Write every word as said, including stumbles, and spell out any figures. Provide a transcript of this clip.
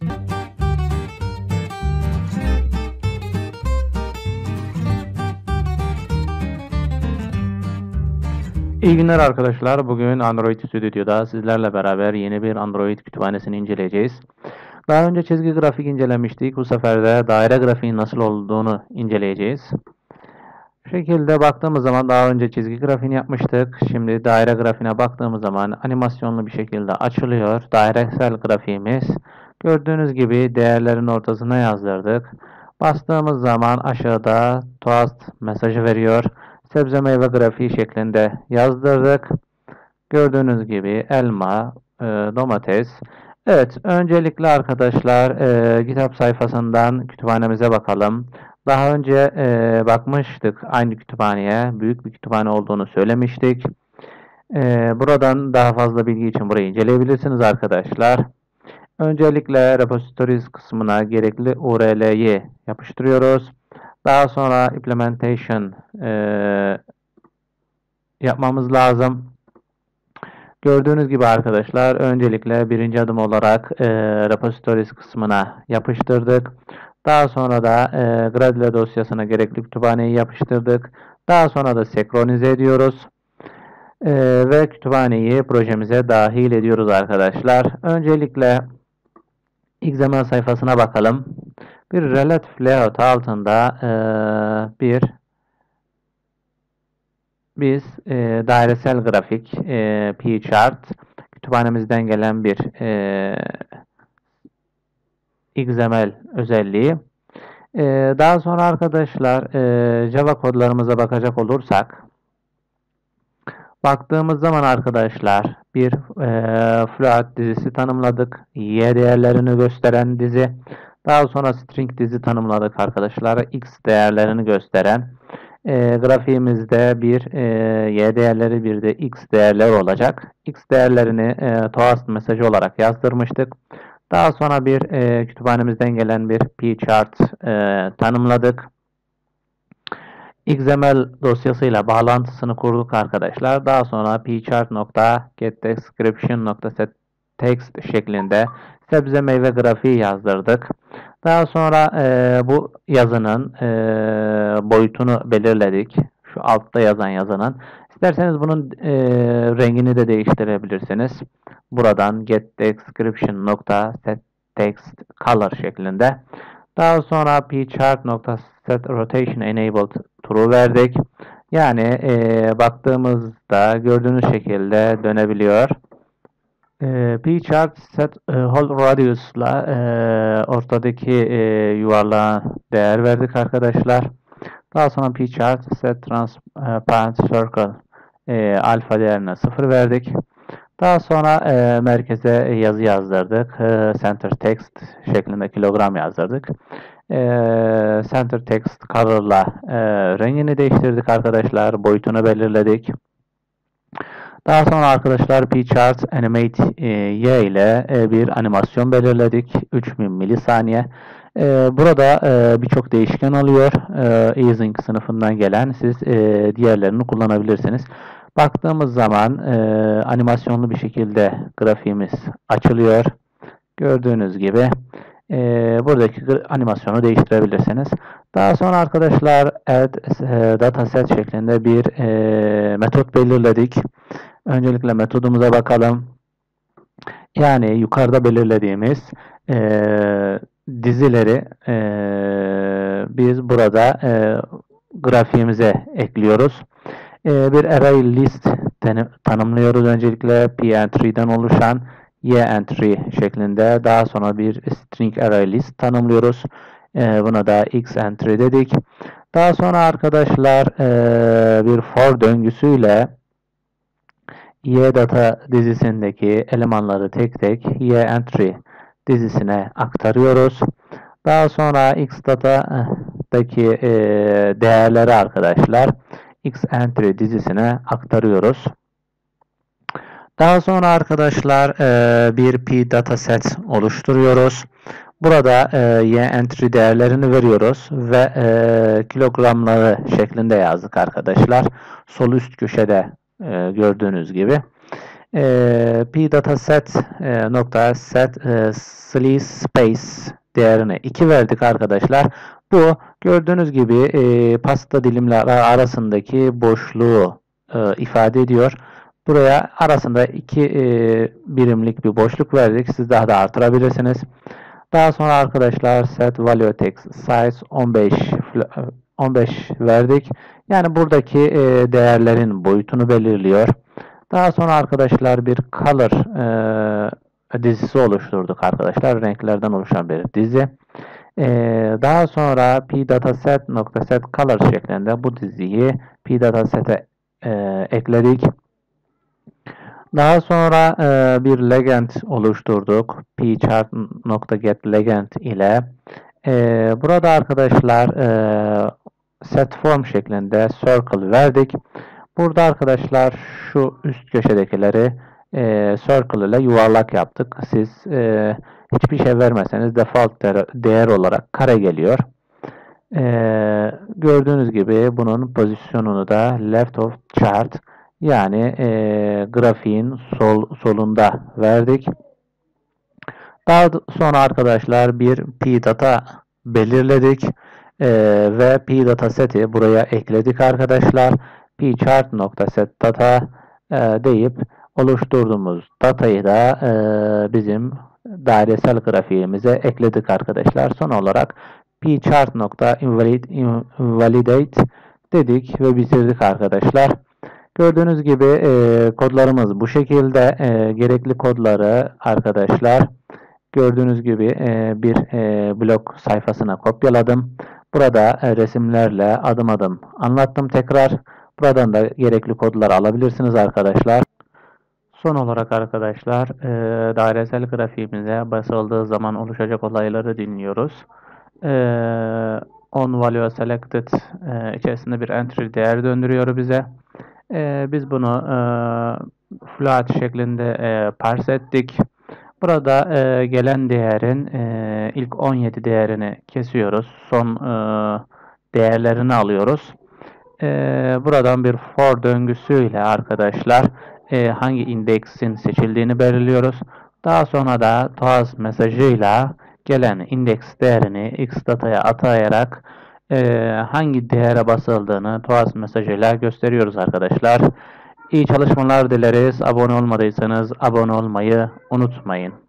İyi günler arkadaşlar. Bugün Android Studio'da sizlerle beraber yeni bir Android kütüphanesini inceleyeceğiz. Daha önce çizgi grafik incelemiştik. Bu sefer de daire grafiğin nasıl olduğunu inceleyeceğiz. Bu şekilde baktığımız zaman daha önce çizgi grafiğini yapmıştık. Şimdi daire grafiğine baktığımız zaman animasyonlu bir şekilde açılıyor. Dairesel grafiğimiz. Gördüğünüz gibi değerlerin ortasına yazdırdık. Bastığımız zaman aşağıda toast mesajı veriyor. Sebze meyve grafiği şeklinde yazdırdık. Gördüğünüz gibi elma, e, domates. Evet, öncelikle arkadaşlar e, GitHub sayfasından kütüphanemize bakalım. Daha önce e, bakmıştık aynı kütüphaneye. Büyük bir kütüphane olduğunu söylemiştik. E, buradan daha fazla bilgi için burayı inceleyebilirsiniz arkadaşlar. Öncelikle repositories kısmına gerekli U R L'yi yapıştırıyoruz. Daha sonra implementation e, yapmamız lazım. Gördüğünüz gibi arkadaşlar öncelikle birinci adım olarak e, repositories kısmına yapıştırdık. Daha sonra da e, Gradle dosyasına gerekli kütüphaneyi yapıştırdık. Daha sonra da senkronize ediyoruz. E, ve kütüphaneyi projemize dahil ediyoruz arkadaşlar. Öncelikle X M L sayfasına bakalım. Bir relative layout altında e, bir biz e, dairesel grafik e, P-chart kütüphanemizden gelen bir e, X M L özelliği. E, daha sonra arkadaşlar e, Java kodlarımıza bakacak olursak baktığımız zaman arkadaşlar bir e, float dizisi tanımladık. Y değerlerini gösteren dizi. Daha sonra string dizi tanımladık arkadaşlar. X değerlerini gösteren. E, grafiğimizde bir e, Y değerleri bir de X değerleri olacak. X değerlerini e, toast mesajı olarak yazdırmıştık. Daha sonra bir e, kütüphanemizden gelen bir P-chart e, tanımladık. X M L dosyasıyla bağlantısını kurduk arkadaşlar. Daha sonra pcharts.getDescription.setText şeklinde sebze meyve grafiği yazdırdık. Daha sonra e, bu yazının e, boyutunu belirledik. Şu altta yazan yazının. İsterseniz bunun e, rengini de değiştirebilirsiniz. Buradan getDescription.setTextColor şeklinde. Daha sonra pchart.setRotationEnabled true verdik. Yani e, baktığımızda gördüğünüz şekilde dönebiliyor. E, pchart set e, whole radius'la e, ortadaki e, yuvarlığa değer verdik arkadaşlar. Daha sonra pchart set transparent circle e, alfa değerine sıfır verdik. Daha sonra e, merkeze yazı yazdırdık. E, center text şeklinde kilogram yazdırdık. E, center text color'la e, rengini değiştirdik arkadaşlar. Boyutunu belirledik. Daha sonra arkadaşlar pchart animate e, y ile e, bir animasyon belirledik. üç bin milisaniye. E, burada e, birçok değişken oluyor. E, easing sınıfından gelen siz e, diğerlerini kullanabilirsiniz. Baktığımız zaman e, animasyonlu bir şekilde grafiğimiz açılıyor. Gördüğünüz gibi e, buradaki animasyonu değiştirebilirsiniz. Daha sonra arkadaşlar add e, dataset şeklinde bir e, metot belirledik. Öncelikle metodumuza bakalım. Yani yukarıda belirlediğimiz e, dizileri e, biz burada e, grafiğimize ekliyoruz. Bir array list tanımlıyoruz. Öncelikle p-entry'den oluşan y-entry şeklinde. Daha sonra bir string array list tanımlıyoruz. Buna da x-entry dedik. Daha sonra arkadaşlar bir for döngüsüyle y-data dizisindeki elemanları tek tek y-entry dizisine aktarıyoruz. Daha sonra x-data'daki değerleri arkadaşlar X-entry dizisine aktarıyoruz. Daha sonra arkadaşlar bir p dataset oluşturuyoruz. Burada y-entry değerlerini veriyoruz ve kilogramları şeklinde yazdık arkadaşlar. Sol üst köşede gördüğünüz gibi. e, pdataset e, nokta set e, slice space değerine iki verdik arkadaşlar. Bu gördüğünüz gibi e, pasta dilimleri arasındaki boşluğu e, ifade ediyor. Buraya arasında iki e, birimlik bir boşluk verdik. Siz daha da artırabilirsiniz. Daha sonra arkadaşlar set value text size on beş on beş verdik. Yani buradaki e, değerlerin boyutunu belirliyor. Daha sonra arkadaşlar bir color e, dizisi oluşturduk arkadaşlar. Renklerden oluşan bir dizi. E, daha sonra pdataset nokta set color şeklinde bu diziyi pdataset'e e, ekledik. Daha sonra e, bir legend oluşturduk. pchart nokta get legend ile. E, burada arkadaşlar e, set form şeklinde circle verdik. Burada arkadaşlar şu üst köşedekileri e, circle ile yuvarlak yaptık. Siz e, hiçbir şey vermezseniz default değer olarak kare geliyor. E, gördüğünüz gibi bunun pozisyonunu da left of chart yani e, grafiğin sol solunda verdik. Daha sonra arkadaşlar bir pdata belirledik e, ve pdataseti buraya ekledik arkadaşlar. pchart nokta set data e, deyip oluşturduğumuz datayı da e, bizim dairesel grafiğimize ekledik arkadaşlar. Son olarak pchart nokta invalidate dedik ve bitirdik arkadaşlar. Gördüğünüz gibi e, kodlarımız bu şekilde. E, gerekli kodları arkadaşlar gördüğünüz gibi e, bir e, blog sayfasına kopyaladım. Burada e, resimlerle adım adım anlattım tekrar. Buradan da gerekli kodları alabilirsiniz arkadaşlar. Son olarak arkadaşlar e, dairesel grafiğimize basıldığı zaman oluşacak olayları dinliyoruz. E, on value selected e, içerisinde bir entry değer döndürüyor bize. E, biz bunu e, float şeklinde e, parse ettik. Burada e, gelen değerin e, ilk on yedi değerini kesiyoruz. Son e, değerlerini alıyoruz. E, buradan bir for döngüsüyle arkadaşlar e, hangi indeksin seçildiğini belirliyoruz. Daha sonra da toas mesajıyla gelen indeks değerini xdata'ya atayarak e, hangi değere basıldığını toas mesajıyla gösteriyoruz arkadaşlar. İyi çalışmalar dileriz. Abone olmadıysanız abone olmayı unutmayın.